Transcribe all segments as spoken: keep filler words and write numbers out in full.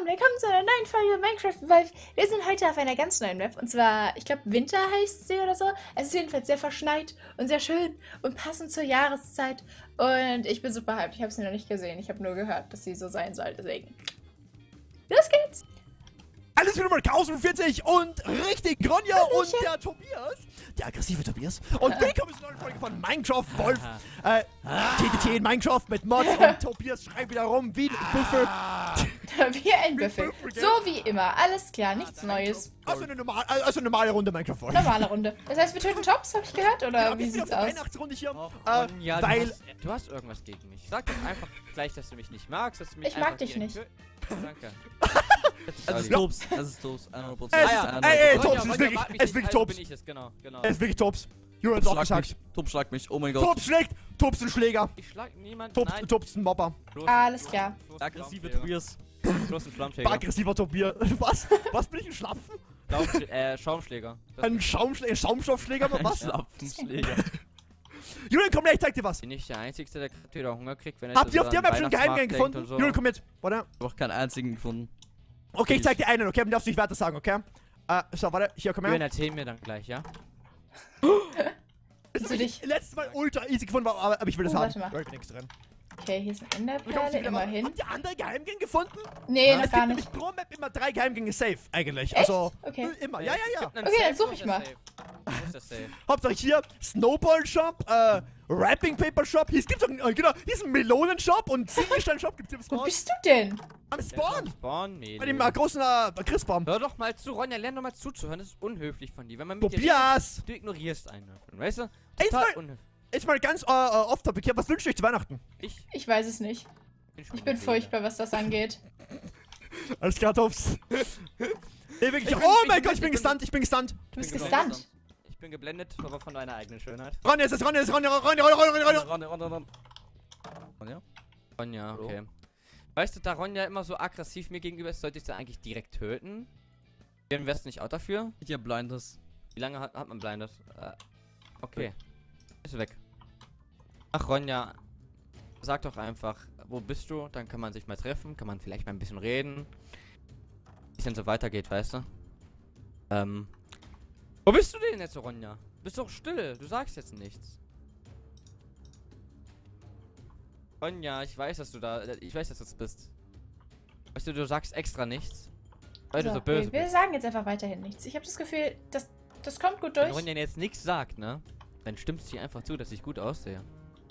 zusammen, willkommen zu einer neuen Folge Minecraft Revive. Wir sind heute auf einer ganz neuen Map und zwar, ich glaube Winter heißt sie oder so. Es ist jedenfalls sehr verschneit und sehr schön und passend zur Jahreszeit und ich bin super hyped. Ich habe sie noch nicht gesehen, ich habe nur gehört, dass sie so sein soll, deswegen. Los geht's! Alles wieder mal Chaos fünfundvierzig und richtig, Ronja und der Tobias, der aggressive Tobias. Und willkommen zur neuen Folge von Minecraft Wolf. äh, T T T in Minecraft mit Mods und Tobias schreibt wieder rum wie ein Büffel. Wie ein Büffel. So wie immer, alles klar, nichts Neues. Also eine, normal, also eine normale Runde Minecraft Wolf. Normale Runde. Das heißt, wir töten Jobs, habe ich gehört, oder ja, wie sieht's aus? Weihnachtsrunde hier, oh, äh, ja, weil... Du hast, du hast irgendwas gegen mich. Sag doch einfach gleich, dass du mich nicht magst, dass du mich Ich mag dich nicht. Danke. Das ist Tops, das ist Tops, hundert Prozent. Es ist, Ah, ja. ey, ey, Ronja, Tops, es ist Ronja wirklich, mag mich es ist nicht, wirklich also Tops. bin ich es, genau, genau. Es ist wirklich Tops. Julian hat's auch Tops schlag gesagt. mich, Tops schlag mich, oh mein Gott. Tops schlägt, Tops ist ein Schläger. Ich schlag niemanden, Tops, nein. Tops ist ein Mobber. Bloß- Alles bloß- klar. bloß ein Aggressive Flammträger. Tobias. Bloß ein Flammträger. Aggressiver Tobias. Was? Was bin ich, ein Schlapfen? Flamm- äh, Schaumschläger. Das Ein Schaumschläger, Schaumstoffschläger, oder was? Schlapfenschläger. Julian, komm her, ich zeig dir was. bin ich der Einzige, der gerade wieder Hunger kriegt, wenn er Habt so ihr auf der an Map schon einen Weihnachtsmarkt Geheimgang denkt gefunden? und so. Julian, komm jetzt. Warte. Ich hab auch keinen einzigen gefunden. Okay, ich zeig dir einen, okay? Du darfst nicht weiter sagen, okay? Äh, so, warte. Hier, komm Julian, her. erzähl mir dann gleich, ja? Das du hab ich dich- letztes Mal ultra easy gefunden, aber, aber ich will das Oh, haben. warte mal. Da ist nichts drin. Okay, hier ist eine Wir kommen Enderperle, wieder- immerhin. Habt ihr andere Geheimgänge gefunden? Nee, Es noch gibt gar nämlich nicht. pro Map immer drei Geheimgänge safe, eigentlich. Echt? Also, Okay. äh, immer. Ja, ja, ja. Okay, dann such ich mal. Wo ist das safe? Hauptsache hier Snowball Shop, äh, Wrapping Paper Shop. Hier gibt's auch, äh, genau, hier ist ein Melonen Shop und Ziegelstein Shop gibt's hier im Wo Spawn. bist du denn? Am Der Spawn. Spawn? Nee. Bei dem nee. äh, großen äh, Christbaum. Hör doch mal zu, Ronja, lern doch mal zuzuhören. Das ist unhöflich von dir. Wenn man mit dir Tobias! redet, du ignorierst einen. Weißt du? Ey, Total jetzt unhöflich. Ist mal ganz äh, äh, off-topic hier. Was wünschst du euch zu Weihnachten? Ich Ich weiß es nicht. bin schon Ich bin müde. furchtbar, was das angeht. Alles klar, Tops. Nee, wirklich. Ich bin- oh ich mein bin- Gott, ich bin ich bin- gestunt, ich bin gestunt. Du bist bin gestunt. Ich bin geblendet, aber von deiner eigenen Schönheit. Ronja ist es, Ronja ist es, Ronja, Ronja, Ronja, Ronja, Ronja. Ronja, Ronja, Ronja. Ronja? Ronja, Hallo? okay. Weißt du, da Ronja immer so aggressiv mir gegenüber ist, sollte ich sie eigentlich direkt töten? Dann wärst du nicht auch dafür? Ich hab Blindes. Wie lange hat, hat man Blindes? Äh, okay. Ist weg. Ach, Ronja. Sag doch einfach, wo bist du? Dann kann man sich mal treffen, kann man vielleicht mal ein bisschen reden. Wie es denn so weitergeht, weißt du? Ähm. Wo bist du denn jetzt, Ronja? Bist doch still, du sagst jetzt nichts. Ronja, ich weiß, dass du da. Ich weiß, dass du das bist. Weißt du, du sagst extra nichts. Weil du So, so böse wir, wir bist. sagen jetzt einfach weiterhin nichts. Ich habe das Gefühl, das, das kommt gut Wenn durch. Ronja jetzt nichts sagt, ne? Dann stimmt sie einfach zu, dass ich gut aussehe.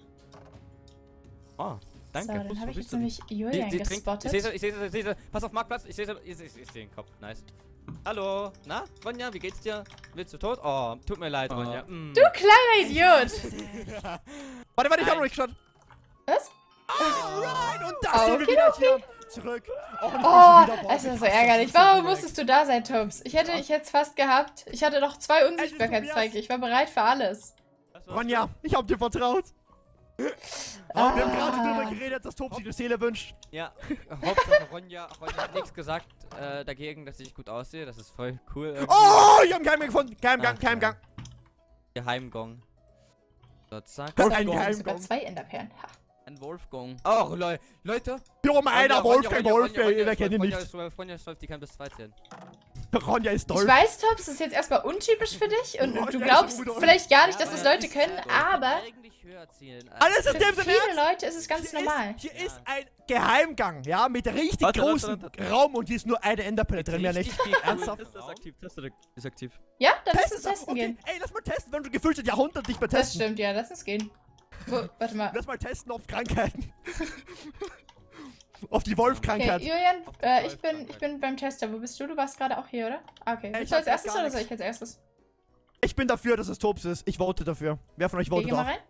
Oh, danke. So, dann Fuß, habe wo ich bist jetzt du? nämlich Julian Sie- sie trinkt- gespottet. Ich sehe sie, ich sehe sie, ich sehe sie. Pass auf, Marktplatz. Ich sehe sie, ich sehe ich sehe den Kopf. Nice. Hallo, na, Ronja, wie geht's dir? Willst du tot? Oh, tut mir leid, Oh. Ronja. Mm. Du kleiner Idiot! Warte, warte, ich hab noch Nein. nicht geschaut. Was? Alright, und da Oh, sind wir okay, wieder okay. hier zurück. Oh, und ich bin Oh, schon wieder- boah, es ich ist so hasse das, ärgerlich. das ist so Warum direkt. musstest du da sein, Tops? Ich hätte, ich hätte es fast gehabt. Ich hatte noch zwei Tobias. Unsichtbarkeitszeichen. Ich war bereit für alles. Was war's? Ronja, ich hab dir vertraut. Ah. Wir haben gerade darüber geredet, dass Tops sich die Seele wünscht. Ja, Hauptsache Ronja, Ronja hat nichts gesagt äh, dagegen, dass ich gut aussehe. Das ist voll cool. irgendwie. Oh, ich hab einen Geheimgang gefunden. Geheimgang, Ach, Geheimgang. Geheimgong. So, zack. Das Das ist ein sind sogar Geheimgang. zwei Enderperlen. Ha. Ein Wolfgong. Oh, lol. Leute. Hier oben einer, Ronja, Wolfgang, Ronja, Wolf, Ronja, jeder Ronja kennt ihn ist nicht. zwölf, Ronja ist zwölf, die kann bis zwei zählen. Ronja ist Ich Dolph. weiß, Tops, das ist jetzt erstmal untypisch für dich und Oh, du ja, glaubst Rudolf. vielleicht gar nicht, Ja, dass das aber Leute ist- können, Wolf aber kann eigentlich höher zielen. Alles ist für dem Sinne. viele Leute ist es ganz Hier normal. Ist, hier Ja. ist ein Geheimgang, ja, mit richtig Warte, warte, großen warte, warte. Raum und hier ist nur eine Enderpelle drin, mehr nicht. Richtig viel Ernsthaft? Ist das aktiv? Testet ist aktiv. Ja, dann lass Test uns es ab. testen Okay, gehen. ey, lass mal testen, wenn du gefühlt seit Jahrhunderten nicht mehr Das testen. stimmt, ja, lass uns gehen. Wo, warte mal. Lass mal testen auf Krankheiten. Auf die Okay, Wolf-Krankheit. Julian, äh, ich bin, ich bin beim Tester. Wo bist du? Du warst gerade auch hier, oder? Ah, okay. ich Willst du als hab erstes gar oder soll nichts. ich als erstes? Ich bin dafür, dass es Tops ist. Ich vote dafür. Wer von euch Okay, votet geh mal auch? rein.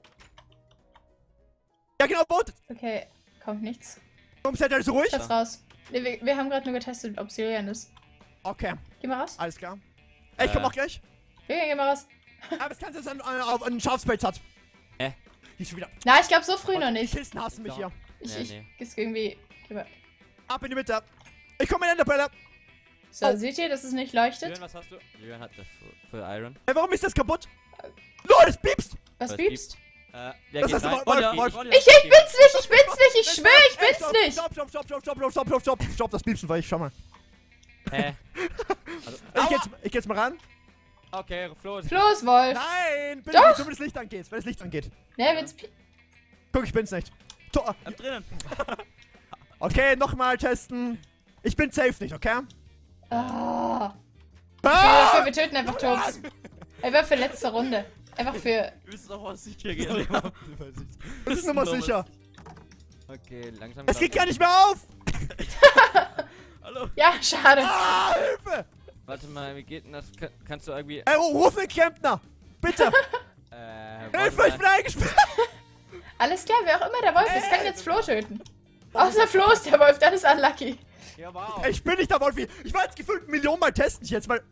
Ja, genau, votet. Okay, kommt nichts. Warum seid ihr also ruhig? Lass raus. Wir, wir, wir haben gerade nur getestet, ob es Julian ist. Okay, Geh mal raus. alles klar. Ey, ich komm Äh. auch gleich. Julian, geh mal raus. Aber es kann sein, dass er einen, einen, einen Schafspelz hat. Hä? Die ist schon wieder. Na, ich glaube so früh noch Die nicht. Kisten hassen mich Ja. hier. Ich, Nee, ich, nee. ist irgendwie... Geh mal. Ab in die Mitte. Ich komme in Enderpelle. So, Oh. seht ihr, dass es nicht leuchtet? Julian, was hast du? Julian hat das für, für Iron. Ey, warum ist das kaputt? LOL, es piepst. Was Was piepst? Äh, wer Das geht heißt, rein? Wolf, Ronja, Wolf. Ronja, Ich, ich bin's nicht, ich bin's nicht, ich schwöre, ich Ey, bin's stopp, nicht. Stopp, stopp, stopp, stopp, stopp, stopp, stopp, stopp, stopp, stopp, stopp, das Piepsen war ich, schau mal. Hä? Also, Ich geh aua! jetzt, ich geh jetzt mal ran. Okay, Flo ist... Flo ist Wolf. Nein, bin Doch. ich, wenn das Licht angeht, wenn das Licht angeht. Ne, wenn's pi- Guck, ich bin's nicht. To Bleib drinnen. okay, nochmal testen. Ich bin safe nicht, okay? Ah. Ah! Wir, wir töten einfach Tops. Einfach für letzte Runde. Einfach für... Du bist doch was sicher gehen. Das ist nochmal sicher. Okay, langsam... Es geht gar nicht mehr auf! Hallo. Ja, schade. Ah, Hilfe! Warte mal, wie geht denn das? Kann, kannst du irgendwie... Ey, ruf den Klempner! Bitte! Äh, Hilfe, warte ich bin mal. eingesperrt! Alles klar, wer auch immer der Wolf ist, kann jetzt Flo töten. Außer Flo ist der Wolf, dann ist unlucky. Ja, wow. Ey, ich bin nicht der Wolfi. Ich war jetzt gefühlt eine Million Mal testen ich jetzt, weil...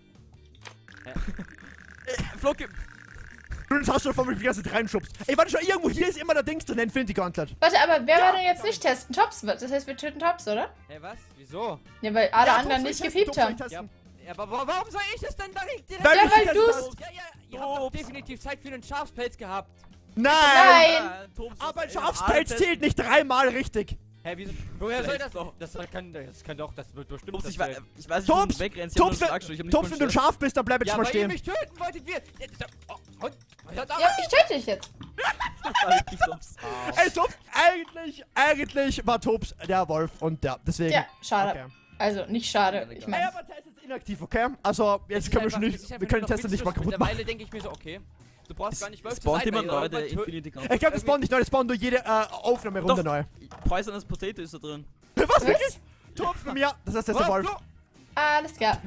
Flo, gib. Du hast schon von mir die ganze Zeit reinschubst. Ey, warte schon, irgendwo hier ist immer der Dings drin, Infinity Gauntlet. Warte, aber wer war denn jetzt nicht testen? Tops, das heißt, wir töten Tops, oder? Hä, was? Wieso? Ja, weil alle Ja, anderen Tops nicht soll ich gepiept testen, Tops haben. soll ich testen. Ja, aber wa- warum soll ich es denn direkt... direkt Weil Ja, ich weil testen du's- darf. Ja, ja, ihr habt doch definitiv Zeit für einen Schafspelz gehabt. Nein! Nein! Aber ein Schafspelz zählt nicht dreimal richtig. Hä, wieso? Woher soll das? doch. Das kann, das kann doch, das wird bestimmt... Tops, das ich, we Feld. ich weiß nicht, Tops, du wegrennst. Ich hab Tops, nur Schlagstuhl, ich hab wenn, nicht Tops, mal wenn du ein Schwert. Schaf bist, dann bleib jetzt Ja, mal weil ihr stehen. mich töten wolltet, wir... Oh, und, hört auf. Ja, ich töte dich jetzt. Ich Tops. Ey, Tops, eigentlich, eigentlich war Tops der Wolf und der, deswegen. Ja, schade. Okay. Also, nicht schade. Ich Ey, meine, aber Test ist inaktiv, okay? Also, jetzt können wir schon nicht, wir können den Test nicht mal kaputt machen. Mittlerweile denke ich mir so, okay, du brauchst gar nicht Wolf Es zu spawnt sein, immer weil neu, irgendwann der tö- Infinity Count. Ich glaube, das spawnt nicht neu, das spawnt nur jede äh, Aufnahmerunde neu. Poisonous Potato ist da drin. Was, wirklich? Tops bei mir, das heißt, der ist der Wolf, Wolf. alles klar.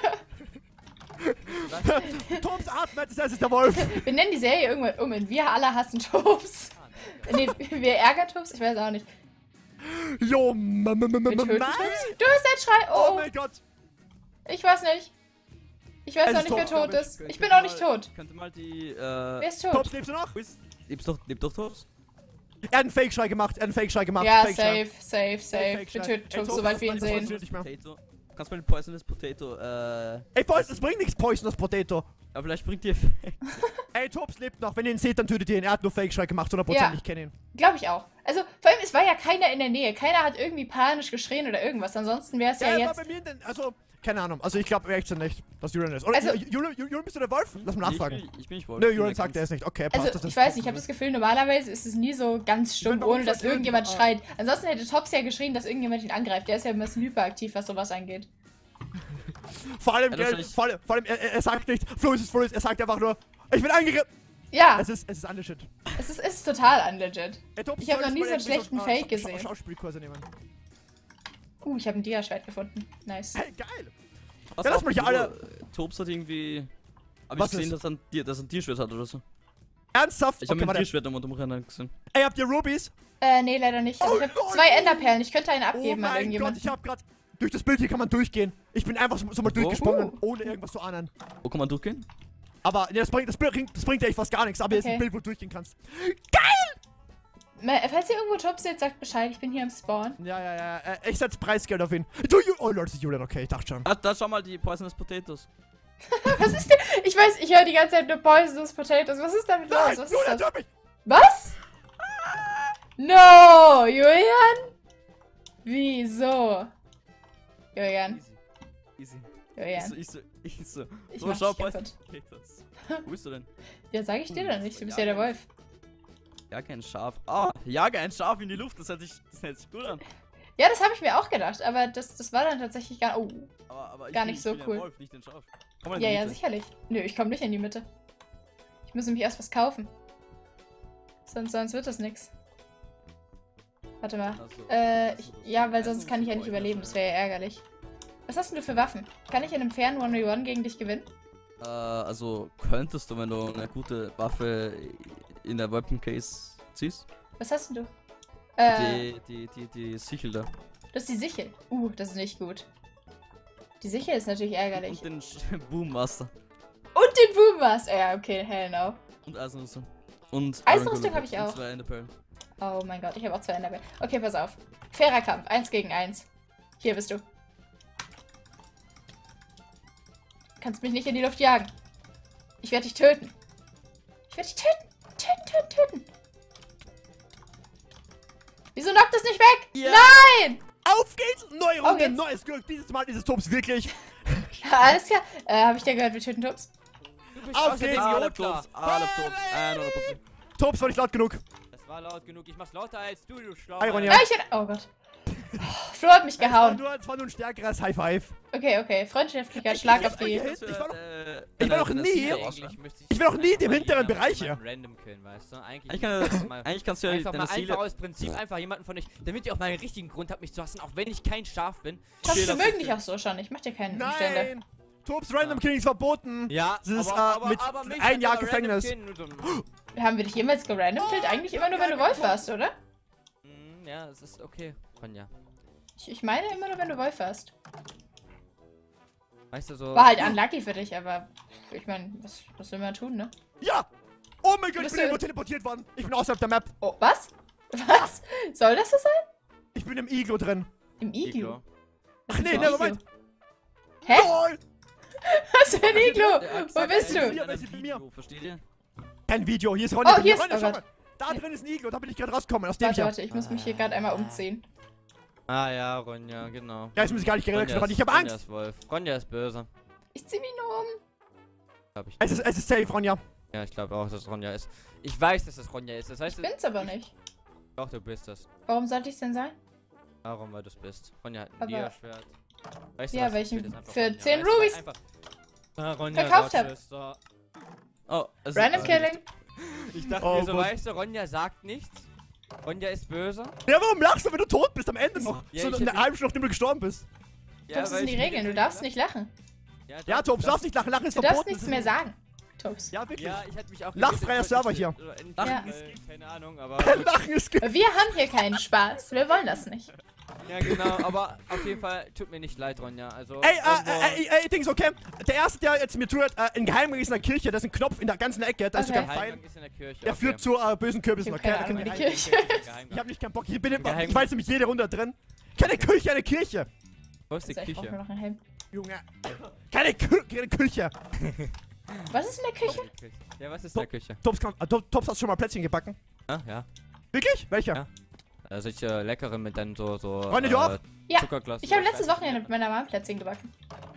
Tops atmet, das heißt, es ist der Wolf. Wir nennen die Serie irgendwann um in Wir alle hassen Tops. Nee, wir ärgern Tops? Ich weiß auch nicht. Jo, m m m Wir m töten nein! Tops? Du hast ein Schrei. Oh Oh, mein Gott. ich weiß nicht. Ich weiß Es auch ist nicht, wer tot, tot glaub ich. ist. Ich bin auch nicht tot. Könnte mal die, äh... Wer ist tot? Tops, lebst du noch? Lebst doch, lebt doch Tops? Er hat einen Fake-Schrei gemacht, er hat einen Fake-Schrei gemacht. Ja, Fake-Schrei. safe, safe, safe. Fake Wir Schrei. töten Ey, Tops, Tops, sobald wir ihn das sehen. funktioniert nicht mehr. Potato. Kannst du mal den Poisonous Potato, äh... Ey, Poison, das bringt nichts, Poisonous Potato. Aber vielleicht bringt die Effekt. Ey, Tops lebt noch, wenn ihr ihn seht, dann tötet ihr ihn. Er hat nur Fake-Schrei gemacht, hundert Prozent, Ja. ich kenne ihn. Glaube ich auch. Also, vor allem, es war ja keiner in der Nähe. Keiner hat irgendwie panisch geschrien oder irgendwas. Ansonsten wäre es ja, Ja, er war jetzt. bei mir in den, also, keine Ahnung, also ich glaube echt nicht, dass Julian ist. Oder, Also- Ju- Julian, Julian, bist du der Wolf? Lass mal Nee, nachfragen. Ich bin, ich bin nicht Wolf. Nö, Ich bin Julian der sagt, er Kunst. ist nicht. Okay, passt. Also, das ich ist weiß nicht, ich habe das Gefühl, normalerweise ist es nie so ganz stumm, meine, warum ohne dass sollte irgendjemand irgend- schreit. Ansonsten hätte Tops ja geschrien, dass irgendjemand ihn angreift. Der ist ja ein bisschen hyperaktiv, was sowas angeht. Vor allem, Ja, gell, wahrscheinlich- vor allem, vor allem er, er er sagt nicht, Flo ist es, Flo ist, er sagt einfach nur, ich bin angegriffen. Ja, Es ist, es ist unlegit. es ist, ist total unlegit. Ey, Tops, Ich hab soll noch nie so einen mal schlechten Schau- Fake Schau- gesehen. Schau- Schauspielkurse nehmen. Uh, ich habe ein Dia-Schwert gefunden. Nice. Hey, geil. Was Ja, lass auch mal hier nur, alle- äh, Tops hat irgendwie... Hab Was ich gesehen, ist? dass er ein, Tier- dass er ein Tierschwert hat oder so. Ernsthaft? Ich hab Okay, mir ein warte. Tierschwert am Rennen gesehen. Ey, habt ihr Rubies? Äh, nee, leider nicht. Aber Oh, ich habe lol. zwei Enderperlen. Ich könnte eine Oh abgeben an mein Gott, irgendjemanden. ich hab grad, durch das Bild hier kann man durchgehen. Ich bin einfach so, so mal durchgesprungen, Uh. ohne irgendwas zu ahnen. Wo kann man durchgehen? Aber, nee, das bringt, das bringt, das bringt dir echt fast gar nichts, aber hier ist Okay. ein Bild, wo du durchgehen kannst. Me- Falls ihr irgendwo Tops seht, sagt Bescheid. Ich bin hier im Spawn. Ja, ja, ja, äh, ich setz Preisgeld auf ihn. Du, Ju oh Leute, das ist Julian, okay, ich dachte schon. Ah, da schau mal die Poisonous Potatoes. Was ist denn? Ich weiß, ich höre die ganze Zeit nur Poisonous Potatoes. Was ist damit los? Nein, Was ist Julian, das? töt mich! Was? No, Julian? Wieso? Julian, Easy. Easy. Julian. Ich so, ich so, ich so. Ich So, mach schau, dich kaputt. Poisonous Potatoes. Wo bist du denn? Ja, sag ich dir doch nicht. Du bist ja der Wolf. Jage ein Schaf. Ah, jage ein Schaf in die Luft. Das hört sich, das hört sich gut an. Ja, das habe ich mir auch gedacht, aber das, das war dann tatsächlich gar. Oh. Aber, aber ich Gar bin- nicht ich so bin cool. Ein Wolf, nicht ein Schaf. Komm mal in Ja, die ja, Mitte. sicherlich. Nö, ich komme nicht in die Mitte. Ich muss nämlich erst was kaufen. Sonst, sonst wird das nix. Warte mal. Ach so. Äh, Ach ich, so, das- ja, weil das sonst ist kann ich ja so nicht weit, überleben. das Das wäre ja ärgerlich. Was hast denn du für Waffen? Kann ich in einem fairen one v one gegen dich gewinnen? Äh, also könntest du, wenn du eine gute Waffe in der Weapon Case ziehst? Was hast denn du? Äh, Die, die, die, die Sichel da. das ist die Sichel. Uh, das ist nicht gut. Die Sichel ist natürlich ärgerlich. Und den Sch- Boom Master. Und den Boommaster. Ja, okay, hell no. Und Eisenrüstung. Und Eisenrüstung Iron hab ich Golem und auch. zwei Enderperlen. Oh mein Gott, ich habe auch zwei Enderperlen. Okay, pass auf. Fairer Kampf. Eins gegen eins. Hier bist du. Kannst mich nicht in die Luft jagen. Ich werde dich töten. Ich werde dich töten. Töten, töten, töten. Wieso knockt es nicht weg? Ja. Nein! Auf geht's! Neue Runde, geht's. neues Glück. Dieses Mal ist es Tops wirklich. Ja, alles klar. Äh, hab ich dir gehört, wir töten Tops? Du bist Auf außerdem geht's. Alle Idiotler. Tops, alle Tops. hundert Prozent. Tops war nicht laut genug. Das war laut genug. Ich mach's lauter als du, du Schlau. Hi, Ronja. Ja, ich hätte... Oh Gott. Flo hat mich Es war gehauen. nur, es war nur ein stärkeres High Five. Okay, okay. Freundschaftlicher Schlag auf die... Ich war noch- Äh, ich war noch wenn er- nie- wenn er rausschreibt. Ich will auch nie im hinteren Bereich hier. Random killen, weißt du? Eigentlich, Eigentlich, kann, mal eigentlich kannst du ja einfach deine mal Ziele... einfach aus Prinzip einfach jemanden von euch, damit ihr auch mal einen richtigen Grund habt, mich zu hassen, auch wenn ich kein Schaf bin. Tops, wir das mögen ist- dich auch so schon. Ich mach dir keine Umstände. Nein! Tops Random Killing ist verboten. Ja, Das ist, äh, mit mich ein hat Jahr aber random Gefängnis. killen, nur so- Haben wir dich jemals gerandomkillt? Eigentlich immer nur, wenn du Wolf warst, oder? Mm, Ja, es ist okay, Ronja. Ich, ich meine immer nur, wenn du Wolf warst. Weißt du so. War halt unlucky für dich, aber ich meine, was, was will man tun, ne? Ja! Oh mein Gott, ich Bist bin du- irgendwo teleportiert worden. Ich bin außerhalb der Map. Oh, was? Was? Soll das so sein? Ich bin im Iglo drin. Im Iglu? Iglo. Ach nee, Im never Iglu. mind. Hä? LOL! Was für ein Iglu? Wo bist Ja, du? wer ist bei mir? Versteht ihr? Kein Video, hier ist Ronja. Oh, bei mir. hier ist- Ronja, oh schau Gott. mal. Da drin ist ein Iglo, da bin ich gerade rausgekommen, aus dem Warte, hier. warte, ich muss mich hier gerade einmal umziehen. Ah ja, Ronja, genau. Ja, jetzt muss ich gar nicht Ronja gewechselt, ist- ich habe Ronja Angst. ist Wolf. Ronja ist böse. Ich zieh mich nur um. Glaub ich. Es ist, es ist safe, Ronja. Ja, ich glaube auch, dass es Ronja ist. Ich weiß, dass es Ronja ist. Das heißt, Ich bin's aber nicht. doch, du bist es. Warum sollte ich's denn sein? Warum, weil du es bist. Ronja hat ein Aber- Dia-Schwert. Weißt Ja, was? weil ich will ihn das einfach für Ronja. zehn Weißt du, Rubies einfach- Ah, Ronja verkauft sagt hab. es, so. Oh, es Random ist- Killing. Ich dachte Oh mir so, Gott. weißt du, Ronja sagt nichts. Ronja ist böse. Ja, warum lachst du, wenn du tot bist am Ende noch? Ja, so ich- eine halbe Stunde, nachdem du gestorben bist. Ja, Tops, das weil sind die ich- Regeln. Du darfst nicht lachen. Ja, Ja, doch, Tops, du darfst nicht lachen. Lachen ist Du verboten. darfst nichts Das mehr ist- sagen. Tops. Ja, wirklich. Ja, ich hätte mich auch Lachfreier gewusst, Server ich hier. wollte nicht- Ja. weil- Keine Ahnung, aber. Lachen ist ge Wir haben hier keinen Spaß. Wir wollen das nicht. Ja, genau, aber auf jeden Fall tut mir nicht leid, Ronja. Also. Ey, irgendwo- äh, äh, ey, Dings, okay. Der erste, der jetzt mir zuhört, äh, ein Geheimgang ist in der Kirche, da ist ein Knopf in der ganzen Ecke, da ist Okay. sogar ein Pfeil. Geheimgang ist in der Kirche. Der okay. führt zu äh, bösen Kürbissen, Ich hab okay? keine Da Ahnung, könnt wie ihr die rein. Kirche ist. Ich hab nicht keinen Bock, hier bin ich, Geheimgang. ich weiß nämlich jede Runde drin. Keine Kirche, eine Kirche. Wo ist die So, ich brauch nur Küche? noch einen Helm. Junge. Keine, Kü keine Küche. Was ist in der Küche? Ja, was ist So. in der Küche? Tops, kann- äh, Top- Tops, hast du schon mal Plätzchen gebacken? Ah, ja. Wirklich? Welche? Ja. Äh, solche leckere mit dann so. so Ronja, du auch? Ja. Zuckerglas. Ich habe letztes Wochenende mit meiner Mama Plätzchen gebacken.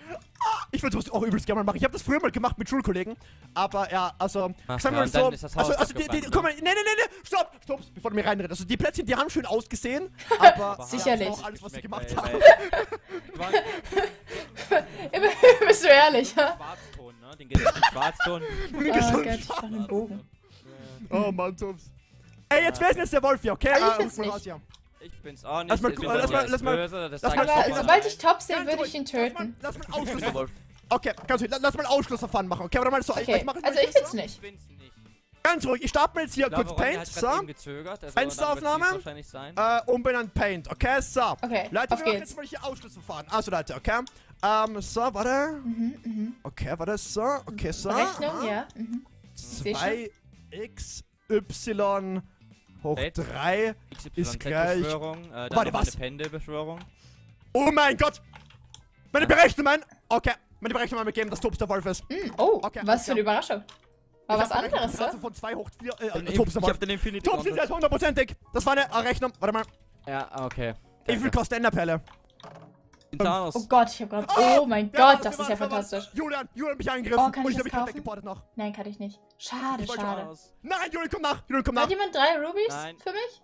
Ich würde sowas auch übelst gerne mal machen. Ich habe das früher mal gemacht mit Schulkollegen. Aber ja, also, Ach sagen wir ja, mal und dann so. ist das Haus Also, also die, die, abgebrannt, guck mal, nee, nee, nee, nee, stopp, stopp, bevor du mir reinredest. Also, die Plätzchen, die haben schön ausgesehen, aber. Aber Sicherlich. Ja, das war auch alles, was sie gemacht Weil- haben. weil- Bist du ehrlich, ja? Schwarzton, ne? Den gedeckten Schwarzton. Oh Gesund. Gott, ich brauch einen Bogen. Oh Mann, Tops. Ey, jetzt wer ist denn jetzt der Wolf hier, okay? Also, ich Äh, bin's mal nicht. raus hier. Ich bin's auch nicht. Lass mal- ich bin lass Ronja mal- ist lass mal- böse, das lass sag mal- ich Aber schon sobald mal. ich Top sehe, Ganz würde ruhig, ich ihn Lass mal, töten. lass mal Ich bin der Ausschlussverfahren. Wolf. Okay, ganz ruhig, lass mal Ausschlussverfahren machen, okay? Warte mal, so, Okay, ich mach jetzt also mal ich bin's so. nicht. Ich bin's nicht. Ganz ruhig, ich starte mir jetzt hier Ich glaube, kurz Ronja Paint, hat grad so. eben gezögert, also Fensteraufnahme. dann wird's wahrscheinlich sein. Äh, umbenannt Paint, okay? So. Okay, Leute, auf wir machen geht's. jetzt mal hier Ausschlussverfahren. Also, Leute, okay? Ähm, so, warte. Mhm, mhm. Okay, warte, so. Okay, so. Berechnung, aha. ja. Mhm. seh zwei x y hoch Wait. drei. ist gleich- Beschwörung, äh, dann Warte, noch was? eine Pendel-Beschwörung. Oh mein Gott! Meine Berechnungen! Okay, meine Berechnungen haben gegeben, dass Tops der Wolf ist. Mm, oh, Okay, was für eine ja. Überraschung. Aber Ich was hab berechnet, anderes, die Rate ne? von zwei hoch vier. Äh, Ich, äh, Tops der ich hab Wolf. den Infinity Tops ist Gauntlet. jetzt hundertprozentig. Das war eine Errechnung. Warte mal. Ja, okay. Wie viel kostet Enderperle? In Thanos. Oh Gott, ich hab grad. Oh mein Wer war Gott, das Wer ist war ja Wer war fantastisch. Julian, Julian hat mich angegriffen. Oh, kann und ich ich hab das mich kaufen? weggeportet noch. Nein, kann ich nicht. Schade, Ich wollte schade. Thanos. Nein, Julian, komm nach. Julian, komm nach. Hat jemand drei Rubies Nein. für mich?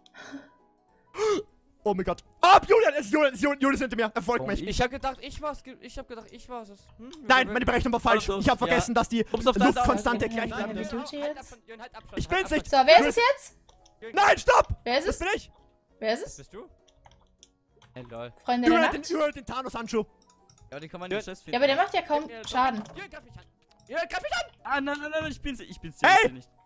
Oh mein Gott. Ab, Julian, es ist Julian, es ist Julian, Julian ist hinter mir. Er folgt Oh, mich. ich- Ich hab gedacht, ich war's. ge- Ich hab gedacht, ich war's es. Hm? Nein, meine Berechnung war falsch. Hallo, Ich habe ja. vergessen, dass die Ups, auf deiner Luftkonstante Seite. gleich Ja, bleiben wie ist. tut ihr Halt jetzt? Abstand, Jürgen, halt Abstand, Ich halt bin's nicht. Abstand. So, wer ist es jetzt? Jürgen, Nein, stopp! Wer ist Das es? bin ich. Wer ist Das es? bist du? Hey, lol. Freunde der Julian hat den, Nacht? Julian hat den Thanos-Handschuh. Ja, den kann man Ja, nicht Chest Ja, finden. aber der macht ja kaum Jürgen, Schaden. Jürgen, greif mich an. Jürgen, greif mich an! Ah, nein, nein, nein, ich bin's, ich bin's Hey! ich bin nicht.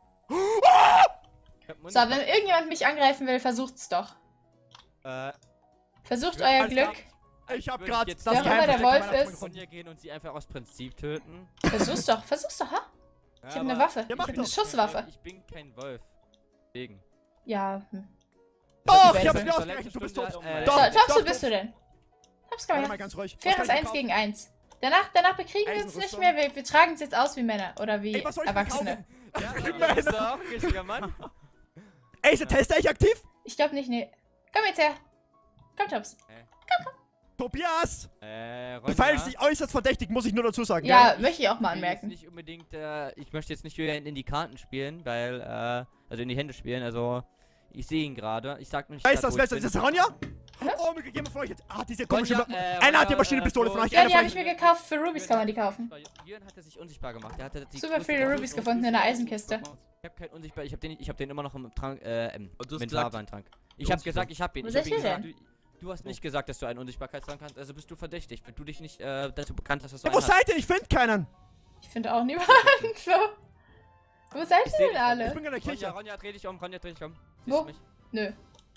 Ich hab Mund- So, wenn irgendjemand mich angreifen will, versucht's doch. Äh, Versucht Ja, euer alles klar. Glück. Ich hab Würde grad jetzt das Wer auch immer Geheimnis der Wolf meiner ist. gefunden. Ronja gehen und sie einfach aus Prinzip töten. Versuch's doch, versuch's doch, ha? Ich hab eine Waffe. Ich mach hab eine doch. Schusswaffe. Ich bin kein Wolf. Deswegen. Ja, hm. Doch, Ich ich hab hab's es mir zur ausgerechnet, du bist letzten tot. Stunde, äh, Doch, So, Tops, doch, wo bist du denn? Tops, komm Warte mal her. ganz ruhig. Was Faires kann ich eins kaufen? gegen eins. Danach, danach bekriegen wir uns nicht Eisenrüstung. mehr. Wir, wir tragen uns jetzt aus wie Männer. Oder wie Ey, was soll ich denn Erwachsene. kaufen? Ja, ja, bist du auch ein richtiger Mann? Ey, ist der Tester echt aktiv? Ich glaube nicht, nee. Komm jetzt her. Komm, Tops. Tobias! Äh, Ronja. Du verhältst dich äußerst verdächtig, muss ich nur dazu sagen, Ja, gell? möchte ich auch mal Ich will jetzt anmerken. nicht unbedingt, äh, ich möchte jetzt nicht Julian in die Karten spielen, weil, äh, also in die Hände spielen, also ich sehe ihn gerade. Ich sag nicht, Weißt du grad, was, wo weißt du, ich das bin. ist Ronja? Hä? Oh, mir geben wir von euch jetzt. Ah, diese komische. Ronja, äh, Einer hat die Ronja, Maschinenpistole äh, von euch. Ja, Einer die von habe euch. ich mir gekauft. Für Rubies kann man die kaufen. Jürgen hat er sich unsichtbar gemacht. Der hatte die Super größte viele Waffe. Rubies gefunden in der Eisenkiste. Ich hab keinen unsichtbar, ich hab den, ich hab den immer noch im Trank, äh, im Und du hast Mentalwein-Trank. Ich Du hab hast gesagt, ich hab ihn. Wo Ich hab seid ihn ihr gesagt, denn? du, du hast nicht gesagt, dass du einen Unsichtbarkeitstrank hast, also bist du verdächtig. Wenn du dich nicht, äh, dazu bekannt hast, dass du Hey, wo einen hast. seid ihr? Ich finde keinen. Ich finde auch niemanden. Flo. Wo seid Ich ihr seh denn dich. alle? Ich bin in der Ronja, Kirche. Ronja, dreh dich um, Ronja, dreh dich um. Siehst Wo? du mich? Nö.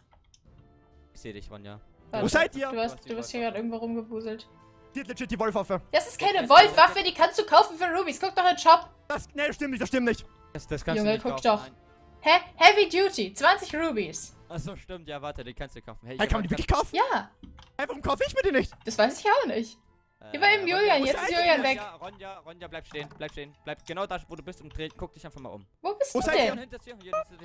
Ich seh dich, Ronja. Warte. seid ihr? Du hast, du bist hier gerade irgendwo rumgewuselt. Die hat legit die Wolfwaffe. Das ist keine Wolfwaffe, die kannst du kaufen für Rubies. Guck doch in den Shop. Das, nee, das stimmt nicht, das stimmt nicht. Das, das kannst Junge, du nicht guck kaufen, doch. nein. Hä? Heavy Duty. zwanzig Rubies. Achso, stimmt, ja, warte, den kannst du kaufen. Hey, ich Hey, hab kann man die grad- wirklich kaufen? Ja. Hey, warum kaufe ich mir die nicht? Das weiß ich auch nicht. Hier war Äh, eben Ronja, Julian. wo Jetzt seid ist ihr? Julian weg. Ronja, Ronja, Ronja, bleib stehen, bleib stehen. Bleib genau da, wo du bist und dreh, guck dich einfach mal um. Wo bist Wo du seid ihr? denn? Hinter dir, hier, hinter dir.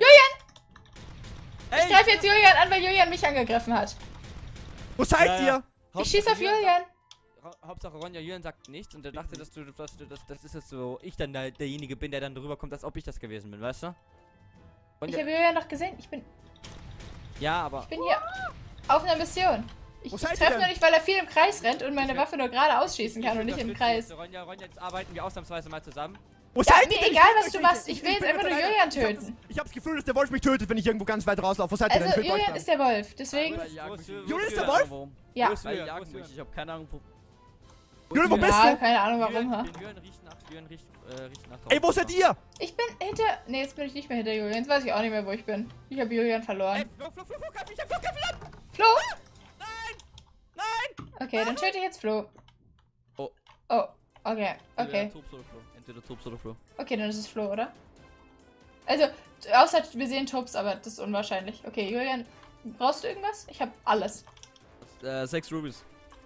Ich greife jetzt Julian an, weil Julian mich angegriffen hat. Wo seid Ja, ja. ihr? Ich schieße auf Julian. Ra- Hauptsache Ronja, Julian sagt nichts und er dachte, dass du, dass du, dass, das ist jetzt so, ich dann der, derjenige bin, der dann drüber kommt, als ob ich das gewesen bin, weißt du? Ich Ronja, habe Julian doch gesehen. Ich bin, ja, aber ich bin hier auf einer Mission. Ich Wo seid ihr treffe denn? nur nicht, weil er viel im Kreis rennt und meine Waffe nur gerade ausschießen kann und nicht im unterstütze Kreis. jetzt Ronja, Ronja, jetzt arbeiten wir ausnahmsweise mal zusammen. Wo Ja, seid mir ihr denn? egal, Ich was find du euch machst. nicht. Ich will jetzt bin einfach nur alleine. Julian Ich hab das- töten. Ich hab das Gefühl, dass der Wolf mich tötet, wenn ich irgendwo ganz weit rauslaufe. Wo seid ihr denn? Also, Ich will euch Julian dann. ist der Wolf. Deswegen, Wo ist- wo ist Julian ist der Julian? Wolf? ja. Wo ist Weil die Julian? jagen Wo ist mich. Julian? Ich hab keine Ahnung, wo. Julian, wo bist Ja, du? keine Ahnung warum, Julian, ha? den Julian riecht nach, Julian riecht, äh, riecht nach Ey, wo seid ihr? Ich bin hinter... Ne, jetzt bin ich nicht mehr hinter Julian. Jetzt weiß ich auch nicht mehr, wo ich bin. Ich habe Julian Ey, verloren. Flo, Flo, Flo, Flo, greif mich an, Flo, greif mich an! Flo? Nein! Nein! Okay, dann töte ich jetzt Flo. Oh. Oh, okay, Entweder okay. Tops oder Flo. Entweder Tops oder Flo. Okay, dann ist es Flo, oder? Also, außer wir sehen Tops, aber das ist unwahrscheinlich. Okay, Julian, brauchst du irgendwas? Ich habe alles. Äh, sechs Rubies.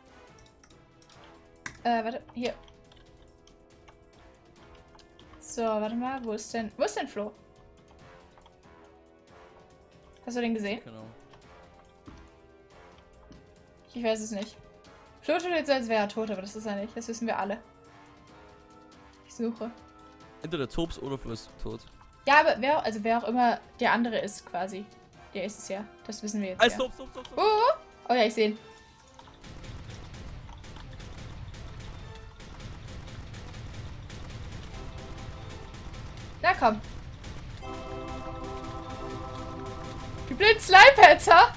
Äh, warte, hier. So, warte mal, wo ist denn... Wo ist denn Flo? Hast du den gesehen? Genau. Ich weiß es nicht. Flo tut jetzt so, als wäre er tot, aber das ist er nicht. Das wissen wir alle. Ich suche. Entweder Tops oder Flo ist tot. Ja, aber wer, also wer auch immer der andere ist, quasi. Der ist es ja. Das wissen wir jetzt. Als ja. Tops, Tops, Tops, Oh, Tops. oh, oh. Oh ja, ich sehe ihn. Na komm. Die blöden Slimepads, ha?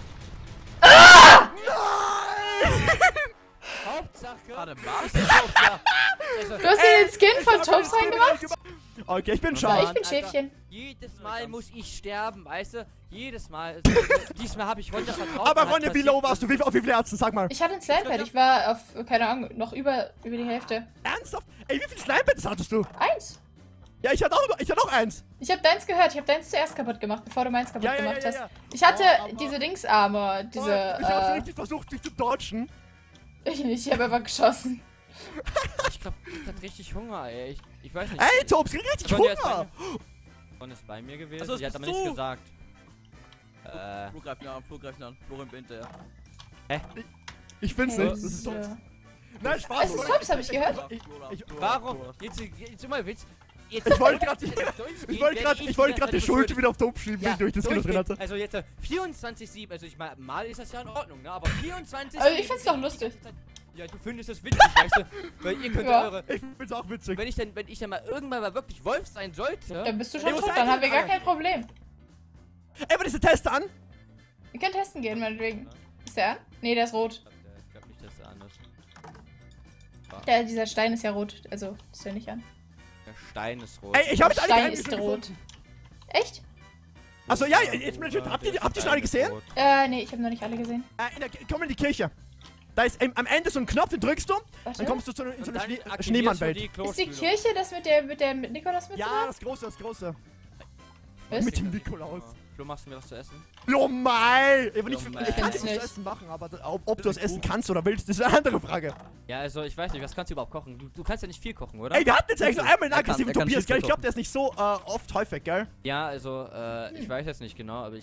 Hauptsache, Warte, was? also, Du hast dir den Skin von Ich hab Tops den Skin reingemacht? gemacht. Okay, ich bin Ja, Ja, scharf. ich bin Alter. Schäfchen. jedes Mal muss ich sterben, weißt du? Jedes Mal. Diesmal habe ich Ronja vertraut. Aber und hat Ronja, wie passiert- low warst du? Wie, auf wie viele Ärzte? Sag mal. Ich hatte ein Slimepad. Ich war auf, keine Ahnung, noch über, über die Hälfte. Ernsthaft? Ey, wie viele Slimepads hattest du? Eins. Ja, ich hatte auch, ich hatte auch eins. Ich habe deins gehört. Ich habe deins zuerst kaputt gemacht, bevor du meins kaputt Ja, ja, gemacht ja, hast. ja, ja. Ich hatte Oh, aber- diese Dings-Armor, diese, ich hab äh, richtig versucht, dich zu dodgen. ich nicht, ich habe einfach geschossen. Ich glaube, ich hatte richtig Hunger, ey. Ich, ich weiß nicht. Ey, Tops, krieg richtig Ronja ist bei Hunger. mir- Ronja ist bei mir gewesen. Also, das Sie hat bist aber nichts du. gesagt. Äh. Flo greift ihn an, Flo greift ihn an. Flo rennt hinterher. Ich find's Okay, nicht. Das ist so. Tops. Nein, Spaß. Es ist Tops, hab ich gehört. Ich, ich, Warum? Jetzt, jetzt mal Witz. Jetzt Ich wollte grad- durchgehend ich wollte gerade werde ich wollte die gerade die ganze Zeit Schuld wieder auf Tops schieben, Ja, wenn ich durch das Kino drin durchgehend. hatte. Also jetzt äh, vierundzwanzig sieben, also ich mal, mal ist das ja in Ordnung, ne? Aber vierundzwanzig Also ich find's doch lustig. Ja, du findest es witzig, weißt du? Weil ihr könnt Ja. eure. Ich find's auch witzig. Wenn ich denn, wenn ich dann mal irgendwann mal wirklich Wolf sein sollte. Dann bist du Ey, schon wo tot, seid dann ihr haben wir gar denn kein Problem. Ey, aber diese Teste an. Wir können testen gehen, meinetwegen. Ist der an? Nee, der ist rot. Ich glaub, der- ich glaub nicht, dass der an ist. Der, dieser Stein ist ja rot, also ist der nicht an. Der Stein ist rot. Ey, ich hab Der jetzt alle Stein Geheimnisse ist rot. gefunden. Echt? Also ja, jetzt bin ich, habt ihr, habt ihr schon alle gesehen? Äh, nee, ich habe noch nicht alle gesehen. Äh, in der, komm in die Kirche. Da ist ähm, am Ende so ein Knopf, den drückst du, Warte. dann kommst du zu, in so eine Schnee, Schneemannwelt. Schneemannwelt. Ist die Kirche das mit der mit der mit Nikolaus mit Ja, das große, das große. Was? Mit dem Nikolaus. Flo, machst du mir was zu essen? Jo, mei! Ich, ich, Jo, ich mei. kann Find's es nicht. zu essen machen, aber das- ob, ob du es essen kannst oder willst, ist eine andere Frage. Ja, also ich weiß nicht, was kannst du überhaupt kochen? Du, du kannst ja nicht viel kochen, oder? Ey, wir hatten jetzt eigentlich nur einmal einen Er kann- aggressiven er kann Tobias, gell? Ich Schnitzel glaube, der ist nicht so äh, oft häufig, gell? Ja, also, äh, ich weiß jetzt nicht genau, aber ich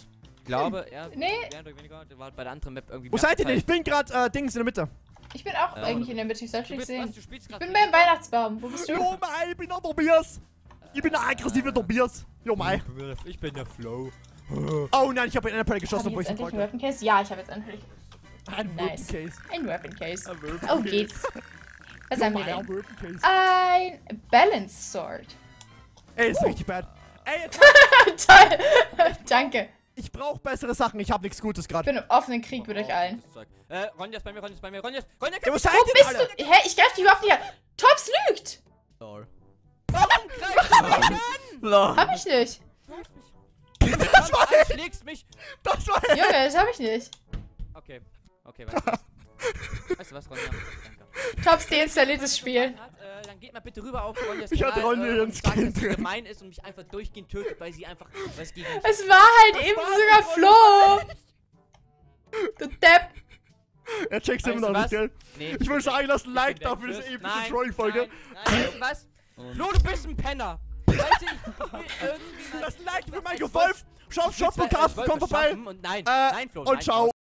Ich glaube, er Nee. mehr oder weniger, der war bei der anderen Map irgendwie. Wo mehr seid ihr denn? Ich verteilt. bin gerade äh, Dings in der Mitte. Ich bin auch Ja, eigentlich und- in der Mitte, ich sollte Du dich bist, sehen. was, du spielst Ich gerade bin beim Weihnachtsbaum. Wo bist du? Jo, mei, ich bin der Tobias. Ich bin der aggressive Tobias. Jo, mei. Ich bin der Flow. Oh nein, ich habe in einer Pelle Habe geschossen, ich obwohl jetzt ich nicht endlich einen wollte. Weapon Case? Ja, ich habe jetzt endlich Ein Nice. Weapon Case. ein Weapon Case. Ein Weapon Oh, Case. geht's. Was Jo, haben wir mei, ein denn? Weapon Case. Ein Balance Sword. Ey, ist richtig bad. Ey, jetzt, Toll. Danke. ich brauche bessere Sachen. Ich habe nichts Gutes Ich gerade. bin im offenen Krieg mit euch allen. Äh, Ronja ist bei mir, Ronja ist bei mir, Ronja ist, Ronja Ja, wo ist seid Wo ihr denn bist alle? du? Hä? Ich greife dich überhaupt nicht an. Tops lügt. Lol. Warum Lol. Hab ich nicht. Das war Du schlägst mich. Das war Junge, das hab ich nicht. Okay, okay, weißt du was? Weißt du was, Ronja? Danke. Tops deinstalliert das Spiel. Hat, äh, dann geht mal bitte rüber auf Ronjas Ich hatte Kanal, Ronja äh, hier und ins sagt, Skin dass sie drin. gemein ist und mich einfach durchgehend tötet, weil sie einfach was gegen mich. Es war halt eben sogar Flo. Du Depp. Er checkt's Weißt immer du noch was? nicht, gell? Nee, Ich würde sagen, lass ein ich Like bin da für weg. diese Tschüss. epische Nein, Trolling-Folge. Nein, nein, weißt du was? Flo, du bist ein Penner. Weißt du, ich will irgendwie mal- Lass ein Like für Ich Minecraft wollte- Wolf. Shop, ich will Shop zwei- Podcast, ich wollte komm was vorbei. schaffen Und nein, Äh, nein, Flo, und nein, ciao.